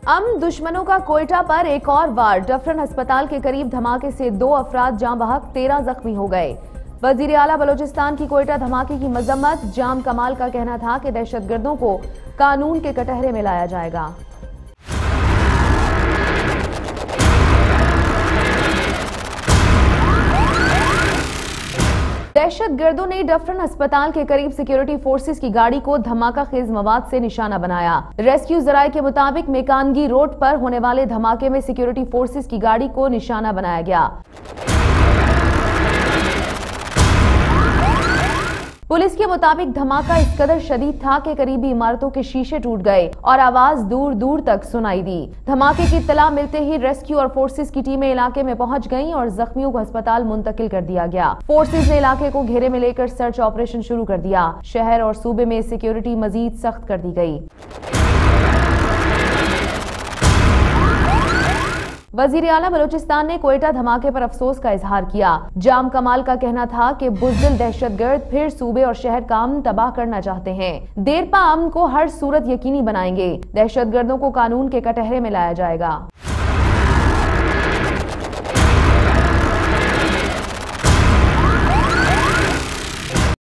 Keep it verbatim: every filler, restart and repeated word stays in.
अमन दुश्मनों का कोयटा पर एक और वार। डफरन अस्पताल के करीब धमाके से दो अफराद जाँ बहक, तेरह जख्मी हो गए। वजीर आला बलोचिस्तान की कोयटा धमाके की मजम्मत। जाम कमाल का कहना था कि दहशतगर्दों को कानून के कटहरे में लाया जाएगा। दहशतगर्दों ने डफरन अस्पताल के करीब सिक्योरिटी फोर्सेस की गाड़ी को धमाका खेज मवाद से निशाना बनाया। रेस्क्यू जराये के मुताबिक मेकानगी रोड पर होने वाले धमाके में सिक्योरिटी फोर्सेस की गाड़ी को निशाना बनाया गया। पुलिस के मुताबिक धमाका इस कदर शदीद था कि करीबी इमारतों के शीशे टूट गए और आवाज दूर दूर तक सुनाई दी। धमाके की इत्तला मिलते ही रेस्क्यू और फोर्सेस की टीमें इलाके में पहुंच गईं और जख्मियों को अस्पताल मुंतकिल कर दिया गया। फोर्सेस ने इलाके को घेरे में लेकर सर्च ऑपरेशन शुरू कर दिया। शहर और सूबे में सिक्योरिटी मजीद सख्त कर दी गई। वजीर आला बलोचिस्तान ने कोयटा धमाके पर अफसोस का इजहार किया। जाम कमाल का कहना था कि बुज़दिल दहशतगर्द फिर सूबे और शहर का अमन तबाह करना चाहते हैं। देरपा अमन को हर सूरत यकीनी बनाएंगे। दहशतगर्दों को कानून के कटहरे में लाया जाएगा।